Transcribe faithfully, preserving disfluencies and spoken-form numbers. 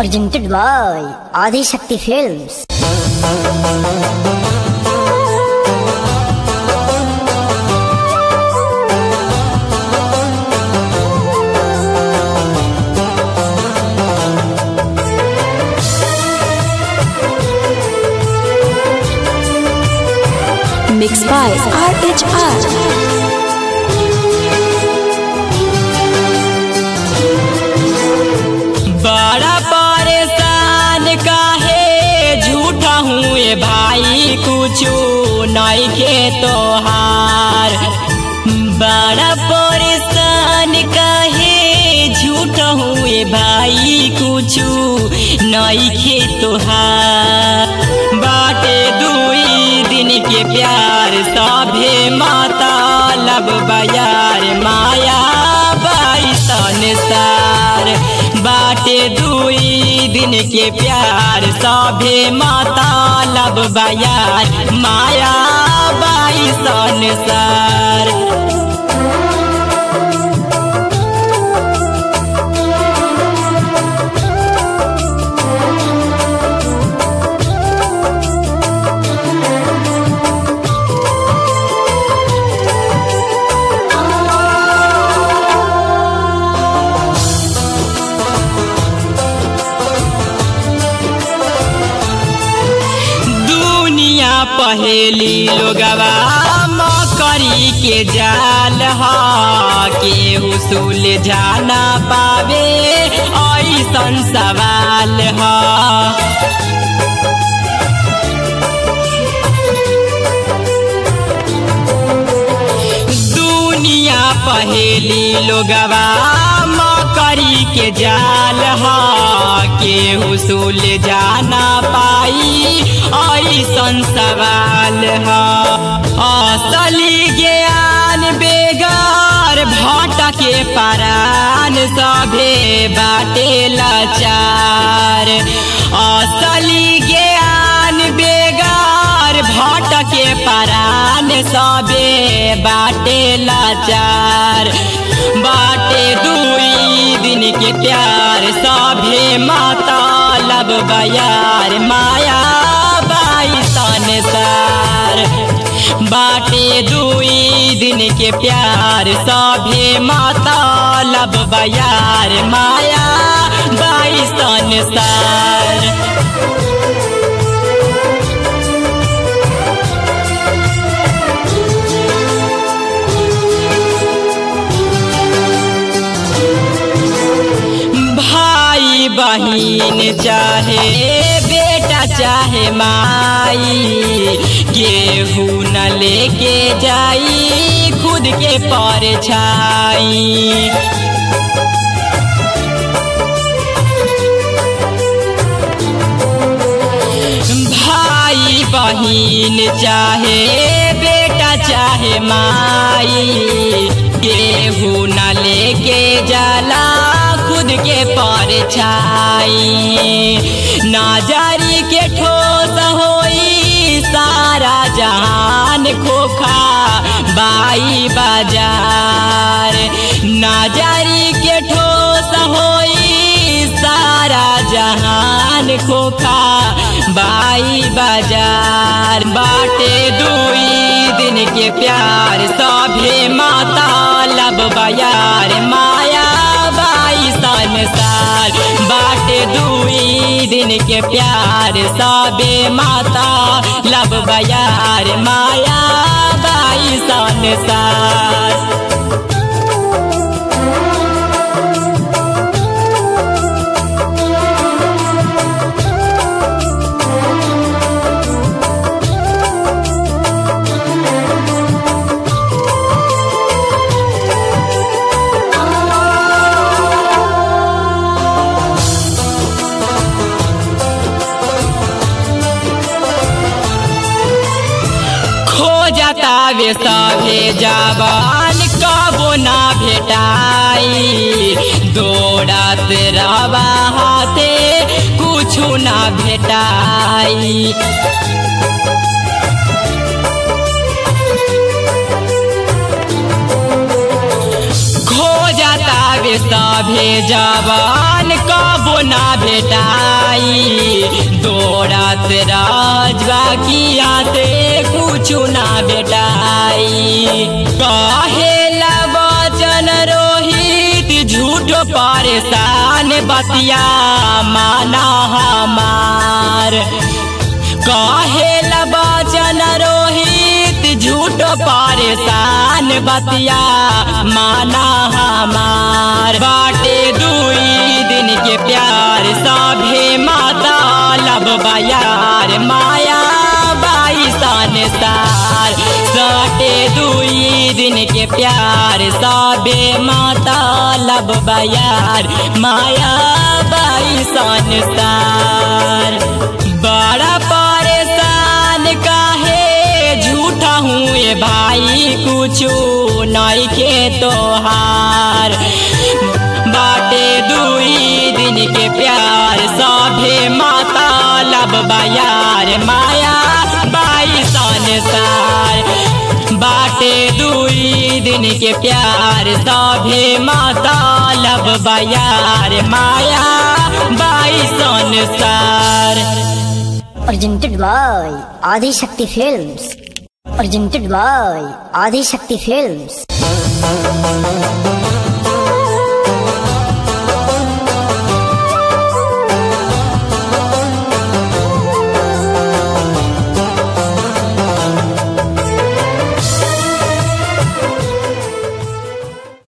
presented by Adi Shakti Films. Mixed by R H R. बड़ा परेशान काहे झूठा हूँ ये भाई कुछू नहीं के तोहार। बड़ा परेशान काहे झूठा हूँ ये भाई कुछू नहीं के तोहार। बाटे दुई दिन के प्यार सभे माता लब बयार माया बाई संसार। बाटे दुई दिन के प्यार सभे माता लब बयार माया बाई संसार। पहेली लोगवा मकरी के जाल हा के उसूल जाना पावे ऐसन सवाल हा। दुनिया पहेली लोगवा मकरी के जाल हा के उसूल जाना पाई ऐसन सवाल है। असली ज्ञान बेगार भाटा के परान सभे बाटे लाचार। असली ज्ञान बेगार भाटा के परान सभे बाटे लाचार। बाटे दुई दिन के प्यार सभे माता लब बयार माया संसार। बाटे दुई दिन के प्यार सभे माता लब बयार माया बाई संसार। भाई बहिन चाहे बेटा चाहे माई गेहूं न लेके जाई खुद के परछाई। भाई बहिन चाहे बेटा चाहे माई गेहूं न लेके जाला खुद के परछाई। नाजारी के ठोस होई सारा जहान खोखा बाई बाजार। नाजारी के ठोस होई सारा जहान खोखा बाई बाजार। बाटे दुई दिन के प्यार सभे माता लब बयार माया बाई संसार। बाटे दुई दिन के प्यार सभे माता लब बयार माया बाई संसार। जातावे सभे जवान कबो ना भेटाई। दौड़त रवा हाथे कुछु ना भेटाई। सभे जवान कब कबो ना भेटाई दौड़त राजवा किया ते कुछ ना भेटाई। कहेला वचन रोहित झूठ परेशान बतिया माना हमार। कहेला वचन रोहित झूठ परेशान बतिया माना हमार। बाटे दुई दिन के प्यार सभे माता लब बयार माया बाई संसार। साटे दुई दिन के प्यार सभे माता लब बयार माया बाई संसार। बड़ा परेशान काहे झूठा हुए भाई कुछू नहीं के तोहार। बाटे दुई दिन के प्यार सभे माता लब बयार माया बाई संसार। बाटे दुई दिन के प्यार सभे माता लब बयार माया बाई संसार। Presented by Adi Shakti Films. Presented by Adi Shakti Films.